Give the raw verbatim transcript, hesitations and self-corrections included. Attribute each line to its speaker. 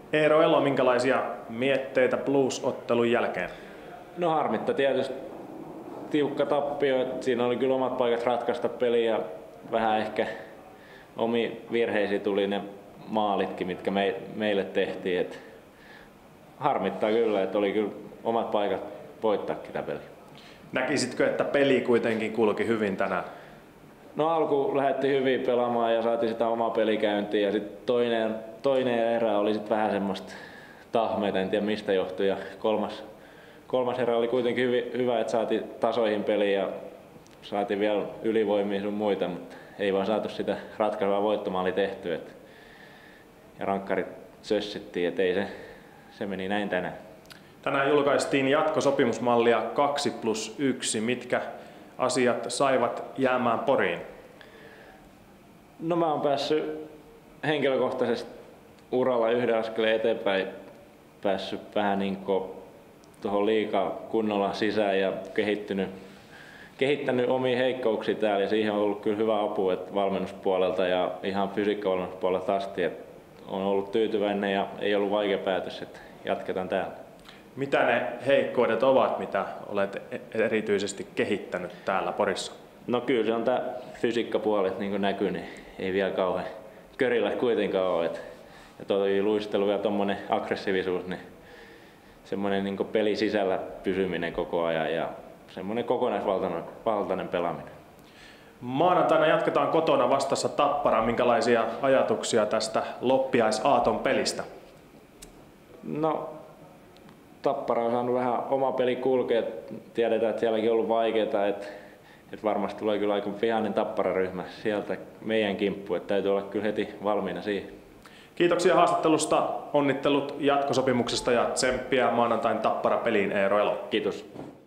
Speaker 1: Eero Elo, minkälaisia mietteitä Blues-ottelun jälkeen?
Speaker 2: No harmitta tietysti tiukka tappio, että siinä oli kyllä omat paikat ratkaista peliä ja vähän ehkä omi virheisiin tuli ne maalitkin, mitkä me, meille tehtiin. Et harmittaa kyllä, että oli kyllä omat paikat voittaa sitä peliä.
Speaker 1: Näkisitkö, että peli kuitenkin kulki hyvin tänään?
Speaker 2: No alku lähdettiin hyvin pelaamaan ja saatiin sitä omaa pelikäyntiä ja sitten toinen, toinen erä oli sitten vähän semmoista tahmeita, en tiedä mistä johtui. Ja kolmas, kolmas erä oli kuitenkin hyvin, hyvä, että saatiin tasoihin peliä ja saatiin vielä ylivoimia sun muita, mutta ei vaan saatu sitä ratkaisevaa voittomaalia tehtyä. Et ja rankkarit sössittiin, että ei se, se meni näin tänään.
Speaker 1: Tänään julkaistiin jatkosopimusmallia kaksi plus yksi. Mitkä asiat saivat jäämään Poriin?
Speaker 2: No mä oon päässyt henkilökohtaisesti uralla yhden askeleen eteenpäin, päässyt vähän niin tuohon liikaa kunnolla sisään ja kehittynyt, kehittänyt omia heikkouksia täällä ja siihen on ollut kyllä hyvä apu että valmennuspuolelta ja ihan fysiikkavalmennuspuolelta asti. Että on ollut tyytyväinen ja ei ollut vaikea päätös, että jatketaan täällä.
Speaker 1: Mitä ne heikkoudet ovat, mitä olet erityisesti kehittänyt täällä Porissa?
Speaker 2: No kyllä se on tämä fysiikkapuoli, niin kuin näkyy, niin ei vielä kauhean körillä kuitenkaan ole. Et, ja tuo luistelu ja tuommoinen aggressiivisuus, niin semmoinen niin peli sisällä pysyminen koko ajan ja semmoinen kokonaisvaltainen pelaaminen.
Speaker 1: Maanantaina jatketaan kotona vastassa Tapparaan. Minkälaisia ajatuksia tästä loppiaisaaton pelistä?
Speaker 2: No, Tappara on saanut vähän oma peli kulkea. Tiedetään, että sielläkin on ollut vaikeaa. Että, että varmasti tulee kyllä aika vihainen Tappara-ryhmä sieltä meidän kimppuun. Että täytyy olla kyllä heti valmiina siihen.
Speaker 1: Kiitoksia haastattelusta, onnittelut jatkosopimuksesta ja tsemppiä maanantain Tappara-peliin, Eero Elo.
Speaker 2: Kiitos.